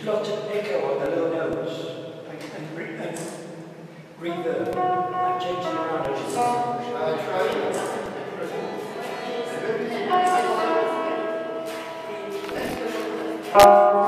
got an echo on the low notes and reverb. I'm changing around as you Try.